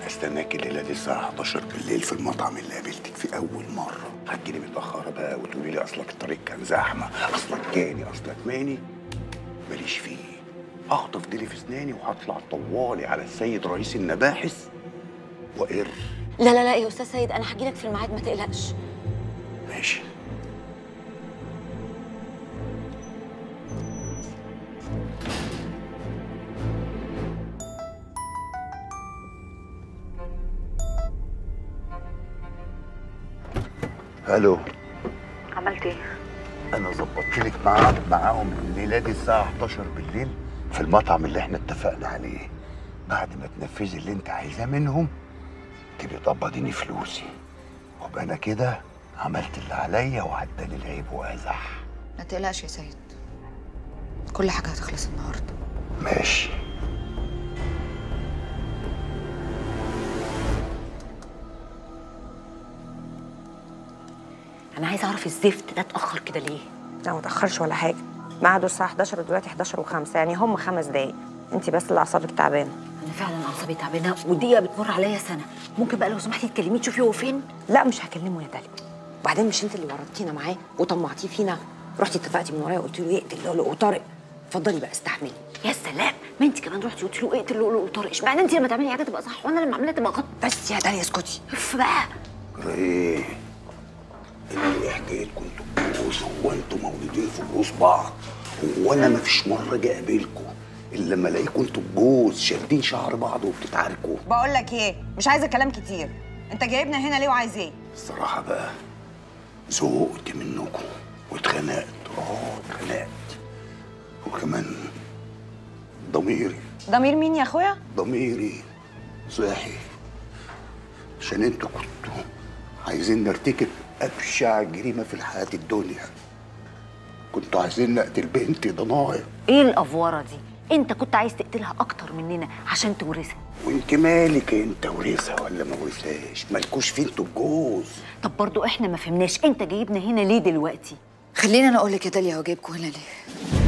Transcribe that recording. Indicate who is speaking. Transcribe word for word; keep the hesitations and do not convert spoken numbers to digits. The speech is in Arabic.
Speaker 1: هستناك الليله دي الساعه حداشر بالليل في المطعم اللي قابلتك فيه اول مره. هتجيلي متاخره بقى وتقولي لي اصلك الطريق كان زحمه، اصلك جاني، اصلك ماني. ماليش فيه. اخطف ديلي في اسناني وهطلع طوالي على السيد رئيس المباحث وقر.
Speaker 2: لا لا لا يا استاذ سيد، انا هجيلك في الميعاد ما تقلقش.
Speaker 1: ماشي. الو.
Speaker 2: عملت ايه؟
Speaker 1: انا ظبطت لك ميعاد معاهم الليله دي الساعه حداشر بالليل في المطعم اللي احنا اتفقنا عليه. بعد ما تنفذي اللي انت عايزاه منهم تبقي تقبضيني فلوسي، وابقى انا كده عملت اللي عليا وعداني العيب وازح.
Speaker 3: ما تقلقش يا سيد، كل حاجه هتخلص النهارده.
Speaker 1: ماشي.
Speaker 2: انا عايزه اعرف الزفت ده اتاخر كده ليه؟
Speaker 4: لا ما تاخرش ولا حاجه، ميعاده الساعه حداشر ودلوقتي حداشر وخمسة، يعني هم خمس دقايق. انت بس اللي اعصابك تعبانه.
Speaker 2: انا فعلا اعصابي تعبانه ودقيقه بتمر عليا سنه. ممكن بقى لو سمحتي تكلميه تشوفي هو فين؟
Speaker 4: لا مش هكلمه يا داليا. وبعدين مش انت اللي ورطتينا معاه وطمعتيه فينا؟ رحتي اتفقتي من ورايا وقلت له يقتل لؤلؤ وطارق. اتفضلي بقى استحملي.
Speaker 2: يا سلام، ما انت كمان رحتي قلتي له اقتل لؤلؤ وطارق. اشمعنى انت لما تعملي حاجه تبقى صح وانا لما اعملها تبقى غلط؟
Speaker 4: بس يا داليا اسكتي.
Speaker 2: اف بقى.
Speaker 1: ايه؟ انتوا ايه حكايتكم انتوا الجوز؟ هو انتوا مولودين في جوز بعض؟ هو انا مفيش مره جه اقابلكم الا لما الاقيكم انتوا الجوز شادين شعر بعض وبتتعاركوا.
Speaker 4: بقول لك ايه، مش عايزه كلام كتير. انت جايبنا هنا ليه وعايز ايه؟
Speaker 1: الصراحه بقى زهقت منكم واتخنقت. اه اتخنقت. وكمان ضميري.
Speaker 4: ضمير مين يا اخويا؟
Speaker 1: ضميري صاحي عشان انتوا كنتوا عايزين نرتكب ابشع جريمه في الحياه الدنيا. كنتوا عايزين نقتل بنتي ضنايا.
Speaker 2: ايه الافوره دي؟ انت كنت عايز تقتلها اكتر مننا عشان تورثها.
Speaker 1: وانت مالك انت ورثها ولا ما ورثهاش؟ مالكوش فيه انتوا الجوز.
Speaker 2: طب برضو احنا ما فهمناش انت جايبنا هنا ليه دلوقتي؟
Speaker 3: خليني انا اقول لك يا داليا، هو جايبكوا هنا ليه؟